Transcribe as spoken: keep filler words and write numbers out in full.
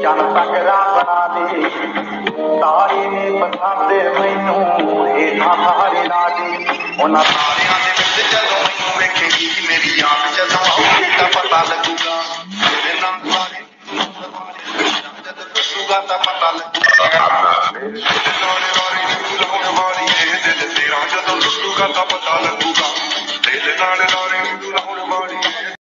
ਚੰਨ ਤਕਰਾ ਬਣਾ ਦੇ ਤਾਰੇ ਨੇ ਪਸੰਦੇ ਮੈਨੂੰ ਹੇਠਾਂ ਸਾਰੇ ਲਾ ਦੇ ਉਹਨਾਂ ਤਾਰਿਆਂ ਦੇ ਵਿੱਚ ਜਦੋਂ ਮੈਨੂੰ ਵੇਖੇਗੀ ਮੇਰੀ ਯਾਦ ਜਦੋਂ ਆਉਗੀ ਤਾਂ ਪਤਾ ਲੱਗੂਗਾ ਮੇਰੇ ਨਾਮ ਬਾਰੇ ਜਦ ਦੱਸੂਗਾ ਤਾਂ ਪਤਾ ਲੱਗੂਗਾ ਮੇਰੇ ਨਾਮ ਬਾਰੇ ਫੁੱਲ ਹੋਣ ਵਾਲੀ ਇਹ ਦਿਲ ਤੇਰਾ ਜਦੋਂ ਦੱਸੂਗਾ ਤਾਂ ਪਤਾ ਲੱਗੂਗਾ